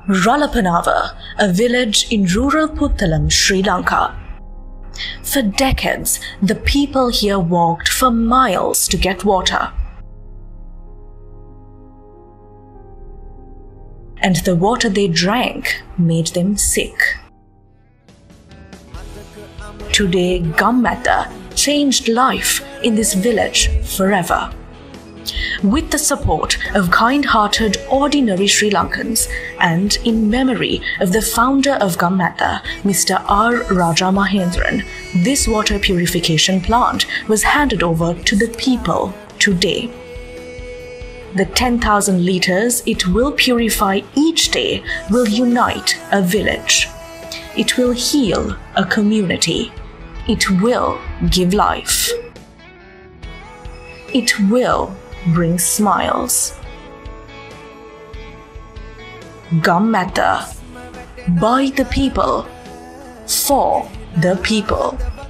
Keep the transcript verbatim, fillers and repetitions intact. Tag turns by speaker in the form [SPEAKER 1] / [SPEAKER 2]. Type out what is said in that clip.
[SPEAKER 1] Ralapanava, a village in rural Puttalam, Sri Lanka. For decades, the people here walked for miles to get water. And the water they drank made them sick. Today, Gammata changed life in this village forever. With the support of kind-hearted ordinary Sri Lankans and in memory of the founder of Gammata, Mister R. Raja Mahendran, this water purification plant was handed over to the people today. The ten thousand litres it will purify each day will unite a village. It will heal a community. It will give life. It will bring smiles. Gammata, by the people, for the people.